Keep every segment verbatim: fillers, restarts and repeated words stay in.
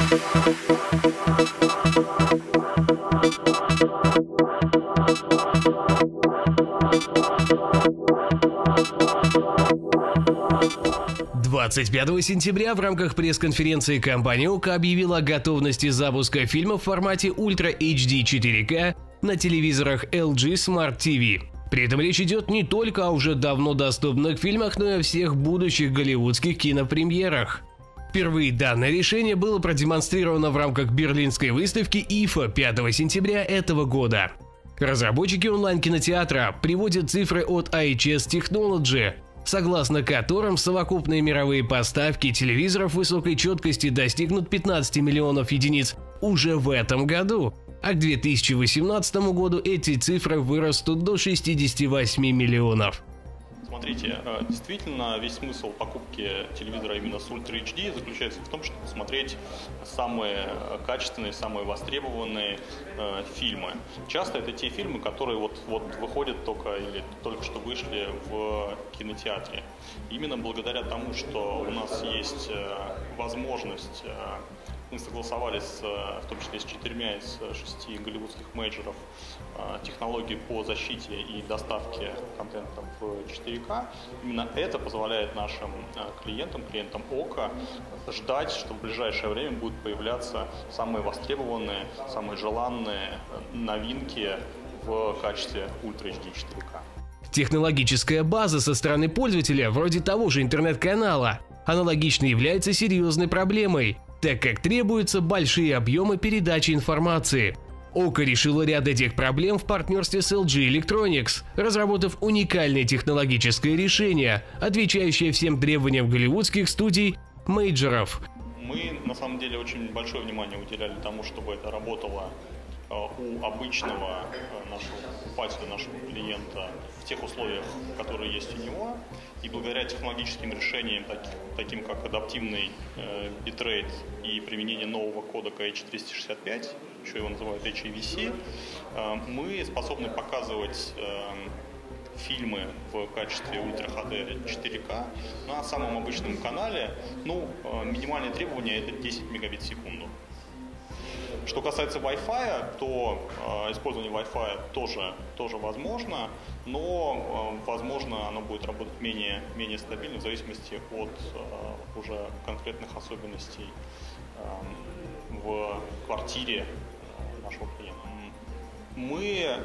двадцать пятого сентября в рамках пресс-конференции компания ОККО объявила о готовности запуска фильма в формате Ultra эйч ди четыре ка на телевизорах эл джи Smart ти ви. При этом речь идет не только о уже давно доступных фильмах, но и о всех будущих голливудских кинопремьерах. Впервые данное решение было продемонстрировано в рамках берлинской выставки ай эф эй пятого сентября этого года. Разработчики онлайн-кинотеатра приводят цифры от ай эйч эс Technology, согласно которым совокупные мировые поставки телевизоров высокой четкости достигнут пятнадцати миллионов единиц уже в этом году, а к две тысячи восемнадцатому году эти цифры вырастут до шестидесяти восьми миллионов. Смотрите, действительно, весь смысл покупки телевизора именно с Ultra эйч ди заключается в том, чтобы смотреть самые качественные, самые востребованные э, фильмы. Часто это те фильмы, которые вот, вот выходят только или только что вышли в кинотеатре. Именно благодаря тому, что у нас есть э, возможность, э, мы согласовались, в том числе с четырьмя из шести голливудских мейджоров, технологии по защите и доставке контента в четыре ка. Именно это позволяет нашим клиентам, клиентам ОККО, ждать, что в ближайшее время будут появляться самые востребованные, самые желанные новинки в качестве Ultra эйч ди четыре ка. Технологическая база со стороны пользователя, вроде того же интернет-канала, аналогично является серьезной проблемой, так как требуются большие объемы передачи информации. ОККО решила ряд этих проблем в партнерстве с эл джи Electronics, разработав уникальное технологическое решение, отвечающее всем требованиям голливудских студий мейджоров. Мы на самом деле очень большое внимание уделяли тому, чтобы это работало у обычного нашего покупателя, нашего клиента в тех условиях, которые есть у него. И благодаря технологическим решениям, таким, таким как адаптивный э, битрейт и применение нового кодека эйч двести шестьдесят пять, еще его называют эйч эй ви си, э, мы способны показывать э, фильмы в качестве Ultra эйч ди четыре ка на самом обычном канале. Ну, э, минимальное требование — это десять мегабит в секунду. Что касается Wi-Fi, то э, использование Wi-Fi тоже, тоже возможно, но, э, возможно, оно будет работать менее, менее стабильно в зависимости от э, уже конкретных особенностей э, в квартире нашего клиента. Мы э,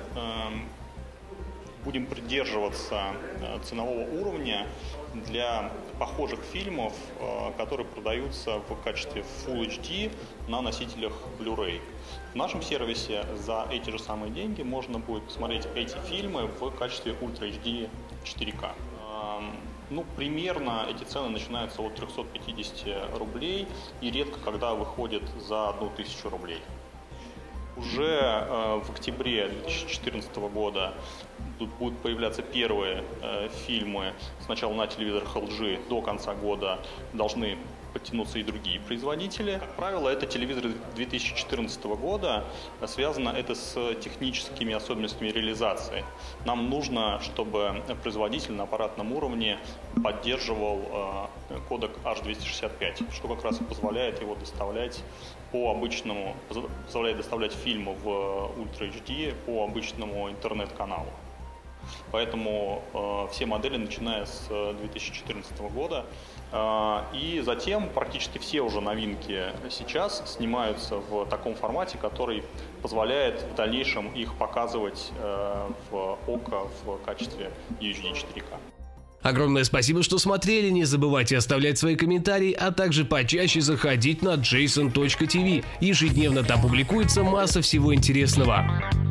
будем придерживаться э, ценового уровня для похожих фильмов, которые продаются в качестве Full эйч ди на носителях Blu-ray. В нашем сервисе за эти же самые деньги можно будет посмотреть эти фильмы в качестве Ultra эйч ди четыре ка. Ну, примерно эти цены начинаются от трёхсот пятидесяти рублей и редко когда выходят за одну тысячу рублей. Уже э, в октябре две тысячи четырнадцатого года тут будут появляться первые э, фильмы. Сначала на телевизорах эл джи, до конца года должны подтянуться и другие производители. Как правило, это телевизоры две тысячи четырнадцатого года. Связано это с техническими особенностями реализации. Нам нужно, чтобы производитель на аппаратном уровне поддерживал э, кодек эйч двести шестьдесят пять, что как раз и позволяет его доставлять по обычному, позволяет доставлять фильмы в Ultra эйч ди по обычному интернет-каналу. Поэтому э, все модели, начиная с две тысячи четырнадцатого года, э, и затем практически все уже новинки сейчас снимаются в таком формате, который позволяет в дальнейшем их показывать э, в ОККО в качестве ю эйч ди четыре ка. Огромное спасибо, что смотрели, не забывайте оставлять свои комментарии, а также почаще заходить на джейсон точка ти ви. Ежедневно там публикуется масса всего интересного.